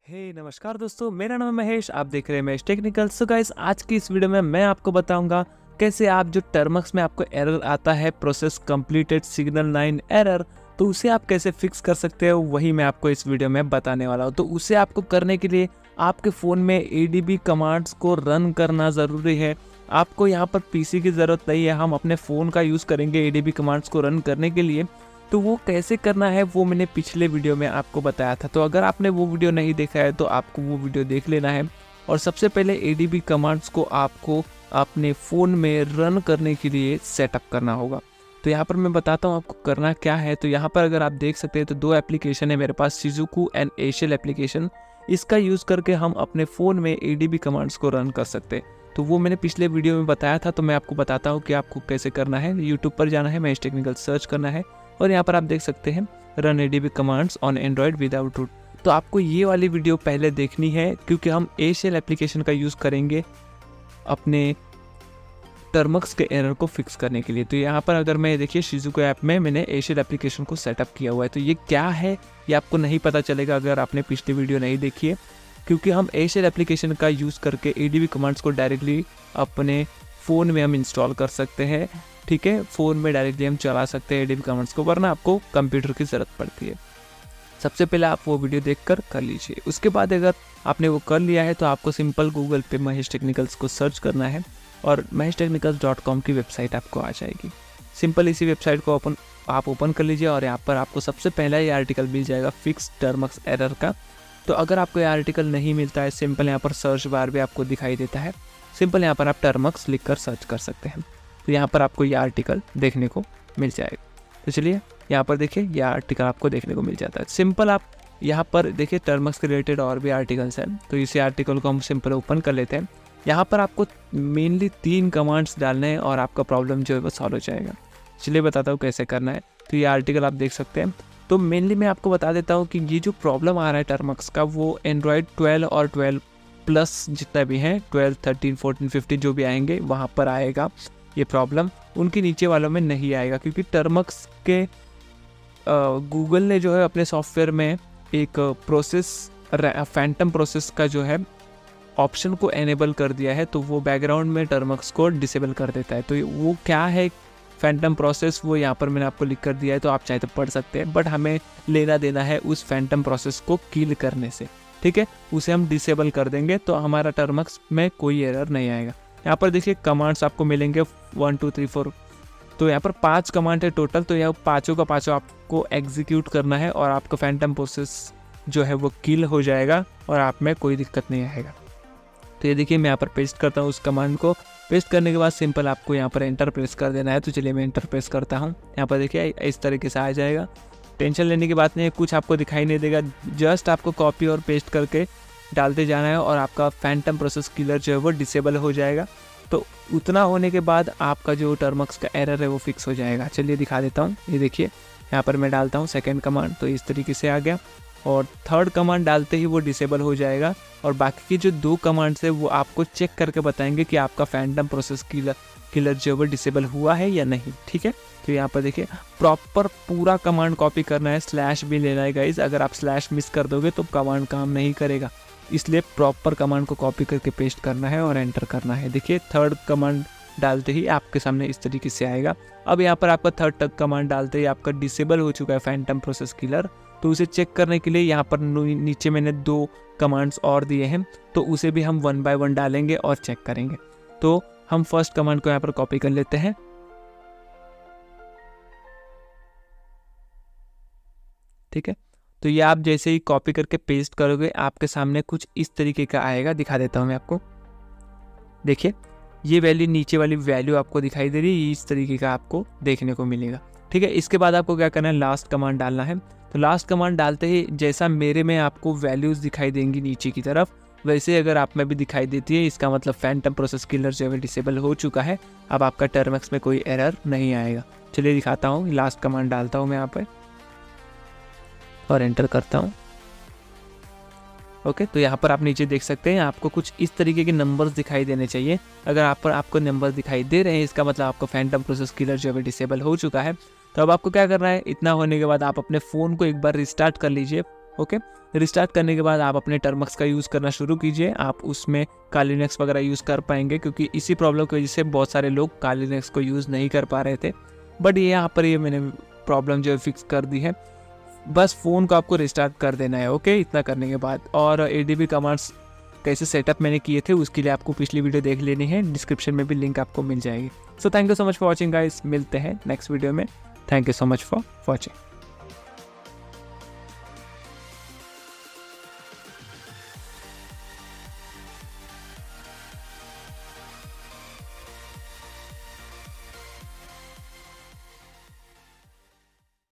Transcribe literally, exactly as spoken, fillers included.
हे नमस्कार दोस्तों, मेरा नाम है महेश। आप देख रहे हैं महेश टेक्निकल। सो गाइस, आज की इस वीडियो में मैं आपको बताऊंगा कैसे आप जो टर्मक्स में आपको एरर आता है process completed signal nine error, तो उसे आप कैसे फिक्स कर सकते हो, वही मैं आपको इस वीडियो में बताने वाला हूँ। तो उसे आपको करने के लिए आपके फ़ोन में ए डी बी कमांड्स को रन करना ज़रूरी है। आपको यहाँ पर पीसी की ज़रूरत नहीं है, हम अपने फ़ोन का यूज़ करेंगे ए डी बी कमांड्स को रन करने के लिए। तो वो कैसे करना है वो मैंने पिछले वीडियो में आपको बताया था। तो अगर आपने वो वीडियो नहीं देखा है तो आपको वो वीडियो देख लेना है। और सबसे पहले ए डी बी कमांड्स को आपको अपने फ़ोन में रन करने के लिए सेटअप करना होगा। तो यहाँ पर मैं बताता हूँ आपको करना क्या है। तो यहाँ पर अगर आप देख सकते हैं तो दो एप्लीकेशन है मेरे पास, शिजुकू एंड एशियल एप्लीकेशन। इसका यूज़ करके हम अपने फ़ोन में ए डी बी कमांड्स को रन कर सकते हैं। तो वो मैंने पिछले वीडियो में बताया था, तो मैं आपको बताता हूँ कि आपको कैसे करना है। यूट्यूब पर जाना है, महेश टेक्निकल सर्च करना है और यहाँ पर आप देख सकते हैं run ADB commands on Android without root. तो आपको ये वाली वीडियो पहले देखनी है क्योंकि हम एशियल एप्लीकेशन का यूज़ करेंगे अपने टर्मक्स के एरर को फिक्स करने के लिए। तो यहाँ पर अगर मैं देखिए शिजुको ऐप में मैंने एशियल एप्लीकेशन को सेटअप किया हुआ है। तो ये क्या है ये आपको नहीं पता चलेगा अगर आपने पिछली वीडियो नहीं देखी है, क्योंकि हम एशियल एप्लीकेशन का यूज़ करके एडीबी कमांड्स को डायरेक्टली अपने फ़ोन में हम इंस्टॉल कर सकते हैं। ठीक है, फ़ोन में डायरेक्टली हम चला सकते हैं एडीबी कमांड्स को, वरना आपको कंप्यूटर की ज़रूरत पड़ती है। सबसे पहले आप वो वीडियो देखकर कर लीजिए। उसके बाद अगर आपने वो कर लिया है तो आपको सिंपल गूगल पे महेश टेक्निकल्स को सर्च करना है और महेश टेक्निकल्स डॉट कॉम की वेबसाइट आपको आ जाएगी। सिंपल इसी वेबसाइट को ओपन आप ओपन कर लीजिए और यहाँ पर आपको सबसे पहला ये आर्टिकल मिल जाएगा फिक्स टर्मक्स एरर का। तो अगर आपको ये आर्टिकल नहीं मिलता है, सिंपल यहाँ पर सर्च बार भी आपको दिखाई देता है, सिंपल यहाँ पर आप टर्मक्स लिख कर सर्च कर सकते हैं। तो यहाँ पर आपको ये आर्टिकल देखने को मिल जाएगा। तो चलिए यहाँ पर देखिए, यह आर्टिकल आपको देखने को मिल जाता है। सिंपल आप यहाँ पर देखिए टर्मक्स के रिलेटेड और भी आर्टिकल्स हैं। तो इसी आर्टिकल को हम सिंपल ओपन कर लेते हैं। यहाँ पर आपको मेनली तीन कमांड्स डालने हैं और आपका प्रॉब्लम जो है वो सॉल्व हो जाएगा। चलिए बताता हूँ कैसे करना है। तो ये आर्टिकल आप देख सकते हैं। तो मेनली मैं आपको बता देता हूँ कि ये जो प्रॉब्लम आ रहा है टर्मक्स का, वो एंड्रॉयड ट्वेल्व और ट्वेल्व प्लस जितना भी हैं, ट्वेल्व थर्टीन फोर्टीन फिफ्टीन जो भी आएंगे वहाँ पर आएगा ये प्रॉब्लम। उनके नीचे वालों में नहीं आएगा, क्योंकि टर्मक्स के गूगल ने जो है अपने सॉफ्टवेयर में एक प्रोसेस फैंटम प्रोसेस का जो है ऑप्शन को एनेबल कर दिया है। तो वो बैकग्राउंड में टर्मक्स को डिसेबल कर देता है। तो वो क्या है फैंटम प्रोसेस, वो यहाँ पर मैंने आपको लिख कर दिया है, तो आप चाहे तो पढ़ सकते हैं। बट हमें लेना देना है उस फैंटम प्रोसेस को किल करने से। ठीक है, उसे हम डिसेबल कर देंगे तो हमारा टर्मक्स में कोई एरर नहीं आएगा। यहाँ पर देखिए कमांड्स आपको मिलेंगे वन टू थ्री फोर। तो यहाँ पर पांच कमांड है टोटल। तो यहाँ पाँचों का पाँचों आपको एग्जीक्यूट करना है और आपका फैंटम प्रोसेस जो है वो किल हो जाएगा और आप में कोई दिक्कत नहीं आएगा। तो ये देखिए मैं यहाँ पर पेस्ट करता हूँ उस कमांड को। पेस्ट करने के बाद सिंपल आपको यहाँ पर एंटर प्रेस कर देना है। तो चलिए मैं एंटर प्रेस करता हूँ। यहाँ पर देखिए इस तरीके से आ जाएगा। टेंशन लेने की बात नहीं है, कुछ आपको दिखाई नहीं देगा। जस्ट आपको कॉपी और पेस्ट करके डालते जाना है और आपका फैंटम प्रोसेस किलर जो है वो डिसेबल हो जाएगा। तो उतना होने के बाद आपका जो टर्मक्स का एरर है वो फिक्स हो जाएगा। चलिए दिखा देता हूँ। ये देखिए यहाँ पर मैं डालता हूँ सेकंड कमांड, तो इस तरीके से आ गया। और थर्ड कमांड डालते ही वो डिसेबल हो जाएगा। और बाकी की जो दो कमांड्स है वो आपको चेक करके बताएंगे कि आपका फैंटम प्रोसेस किलर किलर जो है वो डिसेबल हुआ है या नहीं। ठीक है, तो यहाँ पर देखिए प्रॉपर पूरा कमांड कॉपी करना है। स्लैश भी लेना है गाइज, अगर आप स्लैश मिस कर दोगे तो कमांड काम नहीं करेगा। इसलिए प्रॉपर कमांड को कॉपी करके पेस्ट करना है और एंटर करना है। देखिए थर्ड कमांड डालते ही आपके सामने इस तरीके से आएगा। अब यहाँ पर आपका थर्ड कमांड डालते ही आपका डिसेबल हो चुका है फैंटम प्रोसेस किलर। तो उसे चेक करने के लिए यहाँ पर नीचे मैंने दो कमांड्स और दिए हैं, तो उसे भी हम वन बाय वन डालेंगे और चेक करेंगे। तो हम फर्स्ट कमांड को यहाँ पर कॉपी कर लेते हैं। ठीक है, तो ये आप जैसे ही कॉपी करके पेस्ट करोगे आपके सामने कुछ इस तरीके का आएगा। दिखा देता हूँ मैं आपको। देखिए ये वैल्यू, नीचे वाली वैल्यू आपको दिखाई दे रही है, इस तरीके का आपको देखने को मिलेगा। ठीक है, इसके बाद आपको क्या करना है, लास्ट कमांड डालना है। तो लास्ट कमांड डालते ही जैसा मेरे में आपको वैल्यूज़ दिखाई देंगी नीचे की तरफ, वैसे अगर आप में भी दिखाई देती है, इसका मतलब फैंटम प्रोसेस किलर जो है डिसेबल हो चुका है। अब आपका टर्मक्स में कोई एरर नहीं आएगा। चलिए दिखाता हूँ। लास्ट कमांड डालता हूँ मैं यहाँ पर और एंटर करता हूँ। ओके, तो यहाँ पर आप नीचे देख सकते हैं आपको कुछ इस तरीके के नंबर्स दिखाई देने चाहिए। अगर आप पर आपको नंबर दिखाई दे रहे हैं, इसका मतलब आपको फैंटम प्रोसेस किलर जो है डिसेबल हो चुका है। तो अब आपको क्या करना है, इतना होने के बाद आप अपने फ़ोन को एक बार रिस्टार्ट कर लीजिए ओके, रिस्टार्ट करने के बाद आप अपने टर्मक्स का यूज़ करना शुरू कीजिए। आप उसमें काली लिनक्स वगैरह यूज़ कर पाएंगे, क्योंकि इसी प्रॉब्लम की वजह से बहुत सारे लोग काली लिनक्स को यूज़ नहीं कर पा रहे थे। बट ये यहाँ पर ये मैंने प्रॉब्लम जो है फिक्स कर दी है। बस फ़ोन को आपको रिस्टार्ट कर देना है। ओके, इतना करने के बाद और ए डी बी कमांड्स कैसे सेटअप मैंने किए थे उसके लिए आपको पिछली वीडियो देख लेनी है, डिस्क्रिप्शन में भी लिंक आपको मिल जाएगी। So thank you so much for watching guys, मिलते हैं नेक्स्ट वीडियो में। Thank you so much for watching.